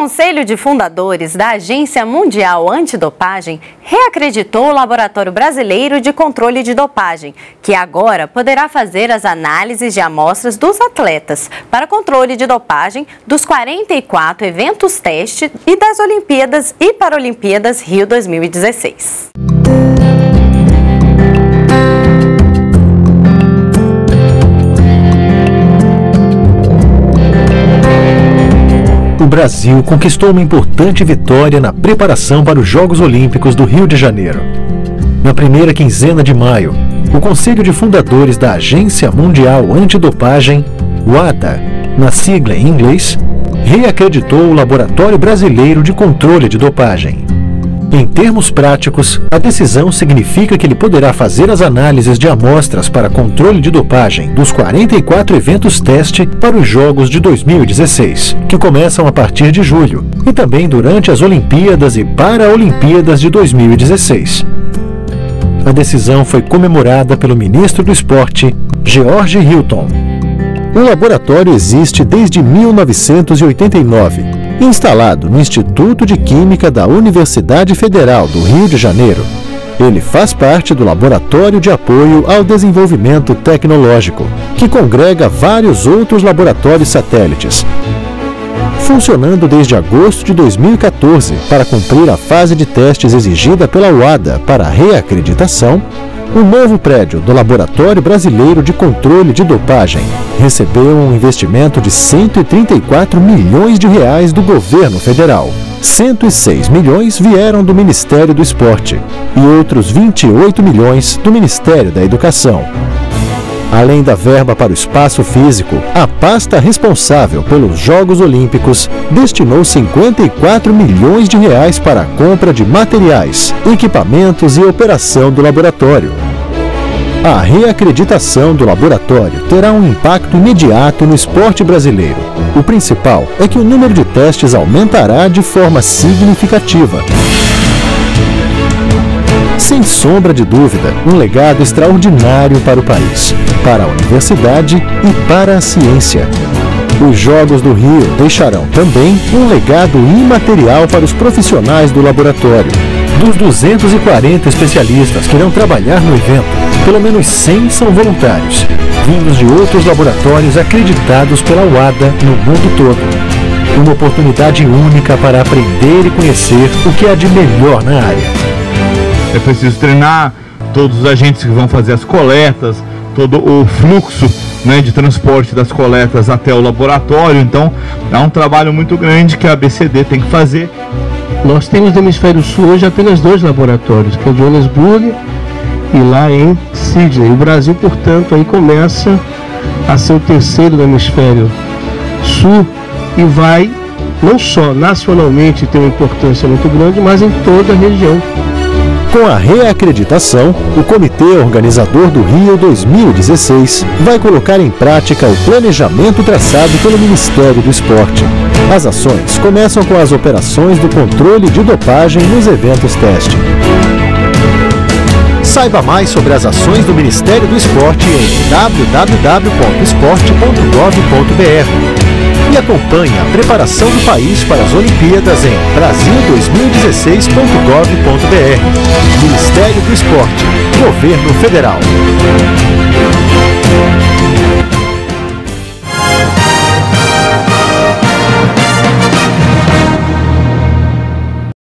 Conselho de Fundadores da Agência Mundial Antidopagem reacreditou o Laboratório Brasileiro de Controle de Dopagem, que agora poderá fazer as análises de amostras dos atletas para controle de dopagem dos 44 eventos teste e das Olimpíadas e Paralimpíadas Rio 2016. O Brasil conquistou uma importante vitória na preparação para os Jogos Olímpicos do Rio de Janeiro. Na primeira quinzena de maio, o Conselho de Fundadores da Agência Mundial Antidopagem, WADA, na sigla em inglês, reacreditou o Laboratório Brasileiro de Controle de Dopagem. Em termos práticos, a decisão significa que ele poderá fazer as análises de amostras para controle de dopagem dos 44 eventos teste para os Jogos de 2016, que começam a partir de julho, e também durante as Olimpíadas e Paralimpíadas de 2016. A decisão foi comemorada pelo ministro do Esporte, George Hilton. O laboratório existe desde 1989, instalado no Instituto de Química da Universidade Federal do Rio de Janeiro. Ele faz parte do Laboratório de Apoio ao Desenvolvimento Tecnológico, que congrega vários outros laboratórios satélites. Funcionando desde agosto de 2014 para cumprir a fase de testes exigida pela WADA para a reacreditação, o novo prédio do Laboratório Brasileiro de Controle de Dopagem recebeu um investimento de R$ 134 milhões do governo federal. 106 milhões vieram do Ministério do Esporte e outros 28 milhões do Ministério da Educação. Além da verba para o espaço físico, a pasta responsável pelos Jogos Olímpicos destinou R$ 54 milhões para a compra de materiais, equipamentos e operação do laboratório. A reacreditação do laboratório terá um impacto imediato no esporte brasileiro. O principal é que o número de testes aumentará de forma significativa. Sem sombra de dúvida, um legado extraordinário para o país, para a universidade e para a ciência. Os Jogos do Rio deixarão também um legado imaterial para os profissionais do laboratório. Dos 240 especialistas que irão trabalhar no evento, pelo menos 100 são voluntários, vindos de outros laboratórios acreditados pela WADA no mundo todo. Uma oportunidade única para aprender e conhecer o que há de melhor na área. É preciso treinar todos os agentes que vão fazer as coletas, todo o fluxo, né, de transporte das coletas até o laboratório. Então, é um trabalho muito grande que a ABCD tem que fazer. Nós temos no Hemisfério Sul hoje apenas 2 laboratórios, que é o Johannesburg e lá em Sydney. O Brasil, portanto, aí começa a ser o terceiro do Hemisfério Sul e vai não só nacionalmente ter uma importância muito grande, mas em toda a região. Com a reacreditação, o Comitê Organizador do Rio 2016 vai colocar em prática o planejamento traçado pelo Ministério do Esporte. As ações começam com as operações do controle de dopagem nos eventos teste. Saiba mais sobre as ações do Ministério do Esporte em www.esporte.gov.br. E acompanhe a preparação do país para as Olimpíadas em brasil2016.gov.br. Ministério do Esporte, Governo Federal.